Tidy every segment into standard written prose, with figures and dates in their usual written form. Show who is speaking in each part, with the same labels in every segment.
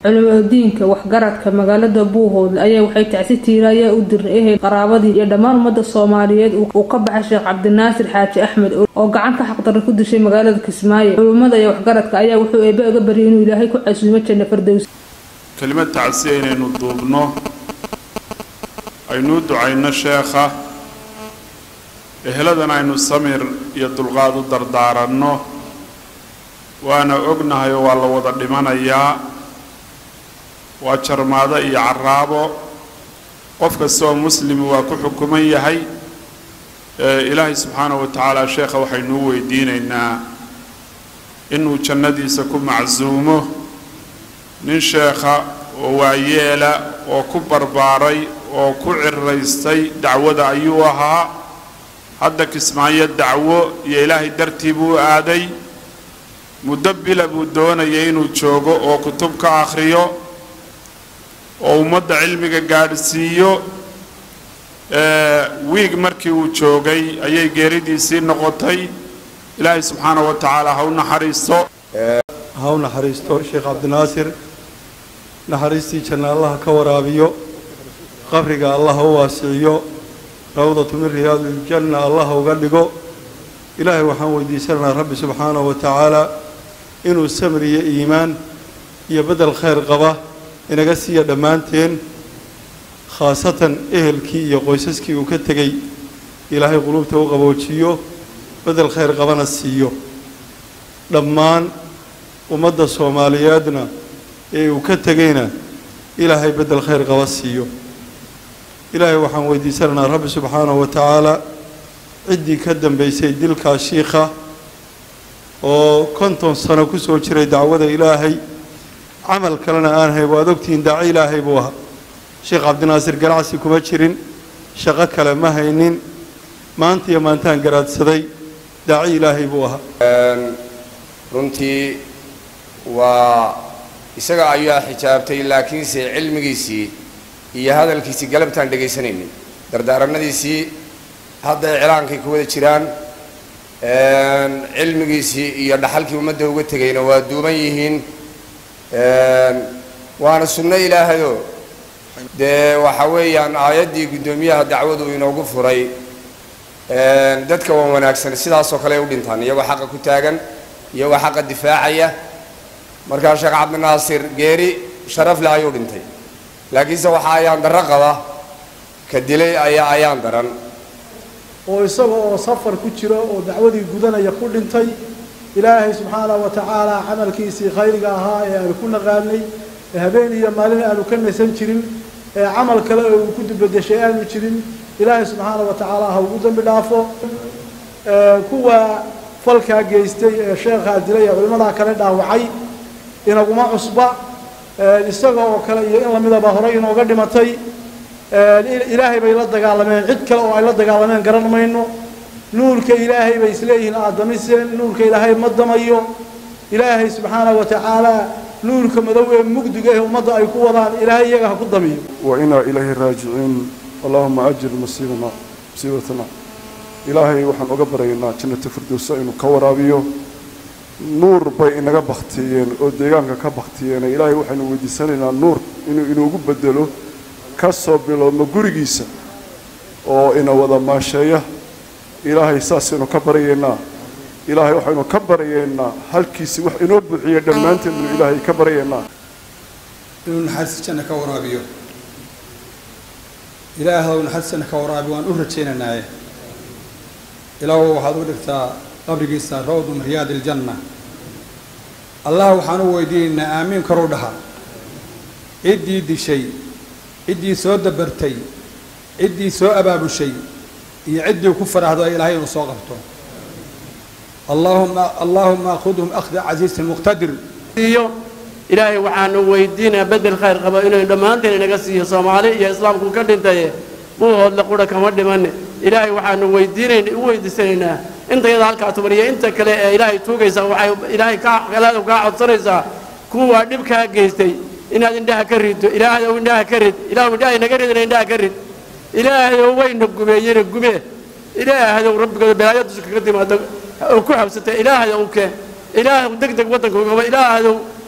Speaker 1: Culumadiinka waxgaradka magaalada Buuhood ayaa waxay tacsi tiiraya u diray qaraabadii iyo dhammaan ummadda Soomaaliyeed uu ka baxay Sheekh Cabdinaasir Xaaji Axmed oo gacan ka xaqdaran ku dishay magaalada Kismaayo. Culumada iyo waxgaradka ayaa wuxuu eebbe uga bariyay inuu Ilaahay ku casuumo janno Firdaws.
Speaker 2: كلمة تعسين إنه ضبنا أينو دعينا شيخة إهلادنا إنه سمير يدلغاد دردارنا وأنا أقنها يوالله وضع لمن إياه وأشر ماذا يعرابه قفك السوى مسلم وكحكمية هي إلهي سبحانه وتعالى شيخة وحينوه ديننا إنه جندي سكون معزومه nin sheekha oo waayeela oo ku barbaaray oo ku cirraystay dacwada ayuu ahaa hadda Kismaayo dacwo iyo Ilaahay dartii buu aaday mudabbila buu doonayay inuu joogo oo kutub ka akhriyo oo ummadda cilmiga gaarsiiyo wiig markii uu joogay ayay geeridiisii noqotay Ilaahay subxaanahu wa ta'aala ha u naxariisto
Speaker 3: Sheekh Cabdinaasir naxariistii janna Allah ka waraabiyo qabriga Allah u waasiyo rawdatu min riyaadil janna Allah uga dhigo Ilaahay waxaan weydiisanaynaa Rabbi subhanahu wa ta'ala inuu samriyo iimaan iyo badal khayr qaba inaga siiyo dhamaanteen khaasatan ehelkii iyo qoysaskii uu ka tagay Ilaahay qulubta u qaboojiyo badal khayr qabana siiyo dhammaan ummadda Soomaaliyeedna ee uu ka tagayna Ilaahay badal khayr qaba siiyo Ilaahay waxaan weydiisanaynaa Rabbi subhanahu wa ta'ala cidii ka dambeysay dilka sheekha oo konton sano ku soo jiray dacwada Ilaahay amal kalena aan hay waad ogtiin daaci Ilaahay buu ahaa Sheekh Cabdinaasir ganacsi kuma jirin shaqo kale ma haynin maanta iyo maantaan garaadsaday daaci Ilaahay buu ahaa
Speaker 4: runtii waa isaga ayaa xijaabtay laakiin si cilmigiisii iyo hadalkiisii galabtaan dhageysanaynin dardaaranadiisii hadda cilaankay ku wada jiraan cilmigiisii iyo dhaxalkii ummadda uga tagayna waa duuban yihiin waana sunno Ilaahayo de waxa weeyaan aayadii gudoomiyaha dacwadu inoogu furay dadka wanaagsan sidaas oo kale u dhintaan iyagoo xaq ku taagan iyagoo xaq difaacaya markaa Sheekh Cabdinaasir geeri sharaf la ayuu dhintay laakiinse waxa ayaan darro qaba ka dilay ayaan daran
Speaker 5: oo isagoo safar ku jiro oo dacwadii gudanaya ku dhintay Ilaahay subhanahu wa ta'ala amalkiisii khayriga ahaa ee aan ku naqaanay habeen iyo maalin aanu ka nasan jirin amal kale oo ku dibadashay aanu jirin Ilaahay subhanahu wa ta'ala ha ugu dambi dhaafo kuwa falka geystay ee sheekha dilay culimada kale dhaawacay inaguma cusba isaga oo kale iyo in lamida ba horay inooga dhimatay Ilaahay bay la dagaalameen cid kale oo ay la dagaalameen garan mayno nuurka Ilaahay bay isleeyihiin aadamiseen nuurka Ilaahay ma damayo Ilaahay subhanahu wa ta'ala nuurka madow ee mugdiga ee ummadda ay ku wadaan Ilaahay iyaga ha ku damiyo
Speaker 3: wa inna ilayhi raaji'un Allahumma ajil musiibatana Ilaahay waxaan uga baraynaa jannada Firdaws inuu ka waraabiyo nuur bay inaga baqtiyeen oo deegaanka ka baqtiyeen Ilaahay waxaan weydiisanaynaa nuur inuu ugu bedelo ka soo bilowmo gurigiisa oo ina wada maasheeya Ilaahay saas inuu ka baraynaa Ilaahay waxaanu ka baraynaa halkiisi wax inoo buuxiyo dhamaanteen Ilaahay ka baraynaa
Speaker 6: inuu naxariisana ka waraabiyo Ilaahay naxariisana ka waraabiyo waan u rajaynaynaa Ilaahu waxaad u dhigtaa qabrigiisa rawdu min riyaadil janna Allah waxaan u weydiinaa aamin karu dhaha cidii dishay cidii soo dabartay cidii soo abaabushay iyo cidii ku faraahdo Ilaahay inuu soo qabto اللهم أخذهم أخذ عزيز المقتدر.
Speaker 7: إلهي وحنا ويدينا بدل خير قبائل دمانتنا نقصي صومالي يا إسلام كوكدين تيه مو هذا لقوله كمان دمان إلهي وحنا ويدينا ويدسنا أنت يا ذاك عتبرية أنت كلا إلهي توجي سوا إلهي كلا وقاعد صريزا كوا نبكى جيستي إن هذا عنده كريد إلهي عنده كريد إلهي عنده نكريد عنده كريد إلهي هو ينقبه ينقبه إلهي هذا ربك بلايات سكرتي ما وكل حبسته إله هذا وك إله ودق وطنك وإله هذا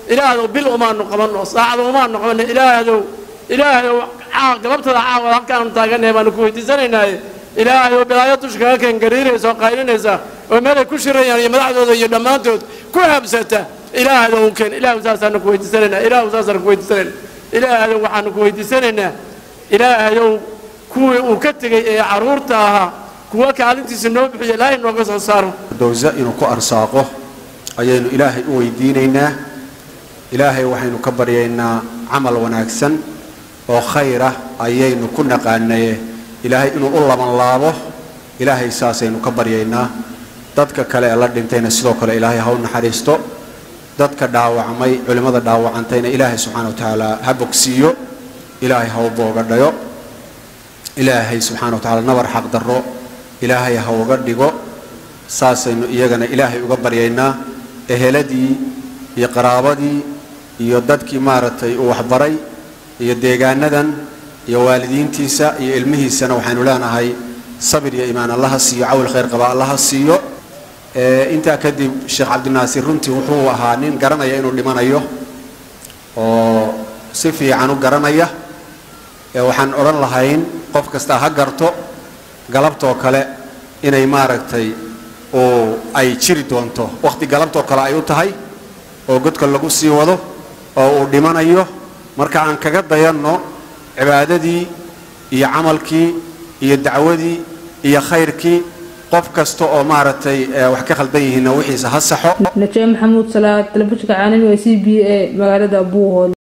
Speaker 7: ilaahayow bil umaanu qabanno saacada umaanu qabanno ilaahayow galabtada caawa halkaanu taagannahay baanu ku weydiisanaynaaye ilaahayow bilaayo dusha kaga keen gariiraysa oo qaylinaysa oo meelay ku shirayaan iyo madaxdooda iyo dhammaantood ku habsata ilaahayow keen ilaahu saasaanu ku weydiisanaynaa ilaahayow waxaanu ku weydiisanaynaa ilaahayow kuwii uu ka tegey ee carruurta ahaa kuwa kaalintiisa noo bixiya ilaahay nooga soo saaro
Speaker 8: dowsa inuu ku arsaaqo ayaynu ilaahay u weydiinaynaa ilaahay waxaynu ka baryaynaa camal wanaagsan oo khayr ah ayaynu ku naqaanaye ilaahay inuu u laban laabo ilaahay saasaynu ka baryaynaa dadka kale ee la dhintayna sidoo kale ilaahay ha u naxariisto dadka dhaawacmay culimada dhaawacantayna ilaahay subxaana wa tacaala ha bogsiiyo ilaahay ha u boogadhayo ilaahay subxaana wa tacaala nabar xaq darro ilaahay ha uga dhigo saasaynu iyagana ilaahay uga baryaynaa eheladii iyo qaraabadii iyo dadkii maaragtay uu waxbaray iyo deegaanadan iyo waalidiintiisa iyo ilmihiisana waxaynu leenahay sabir iyo iimaan allaha siiyo cawil khayr qaba allaha siiyo intaa kadib sheekh cabdinaasir runtii wuxuu ahaa nin garanaya inuu dhimanayo oo si fiican u garanaya waxaan odhan lahayn qof kasta ha garto galabtoo kale inay maaragtay oo ay jiri doonto waqti galabtoo kale ay u tahay oo godka lagu sii wado oo uu dhimanayo marka aan kaga dayanno cibaadadii iyo camalkii iyo dacwadii iyo khayrkii qof kasta oo maaragtay wax ka khaldan yihiinna wixiisa ha saxo
Speaker 1: najaa maxamuud salaad telefishinka caalamiga CBA magaalada Buuhood.